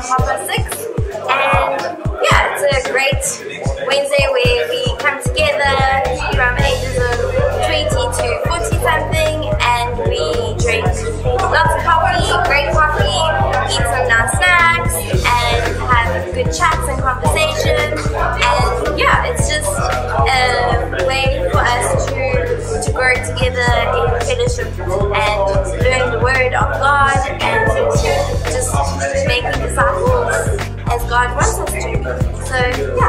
6:30. And yeah, it's a great Wednesday where we come together from ages of 20 to 40 something, and we drink lots of coffee, great coffee, eat some nice snacks, and have good chats and conversation. And yeah, it's just a way for us to grow together in fellowship and learn the word of God and just making disciples as God wants us to. So yeah.